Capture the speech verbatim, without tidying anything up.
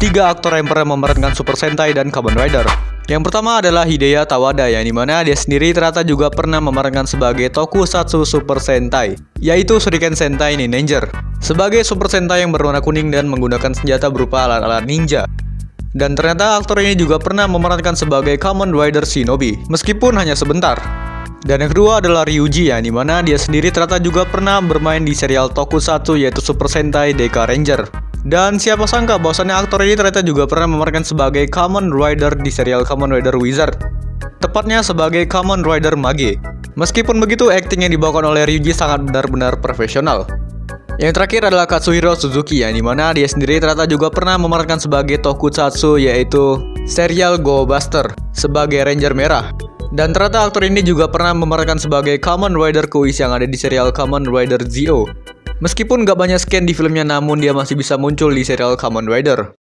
tiga aktor yang pernah memerankan Super Sentai dan Kamen Rider. Yang pertama adalah Hideya Tawada, yang dimana dia sendiri ternyata juga pernah memerankan sebagai Tokusatsu Super Sentai, yaitu Shuriken Sentai Ninja, sebagai Super Sentai yang berwarna kuning dan menggunakan senjata berupa alat-alat ninja. Dan ternyata aktor ini juga pernah memerankan sebagai Kamen Rider Shinobi, meskipun hanya sebentar. Dan yang kedua adalah Ryuji, yang dimana dia sendiri ternyata juga pernah bermain di serial Tokusatsu yaitu Super Sentai Deka Ranger. Dan siapa sangka bahwasannya aktor ini ternyata juga pernah memerankan sebagai Kamen Rider di serial Kamen Rider Wizard, tepatnya sebagai Kamen Rider Mage. Meskipun begitu, akting yang dibawakan oleh Ryuji sangat benar-benar profesional. Yang terakhir adalah Katsuhiro Suzuki, yang dimana dia sendiri ternyata juga pernah memerankan sebagai Tokusatsu yaitu serial Go Buster sebagai Ranger Merah. Dan ternyata aktor ini juga pernah memerankan sebagai Kamen Rider Kuis yang ada di serial Kamen Rider Zio. Meskipun gak banyak scan di filmnya, namun dia masih bisa muncul di serial Kamen Rider.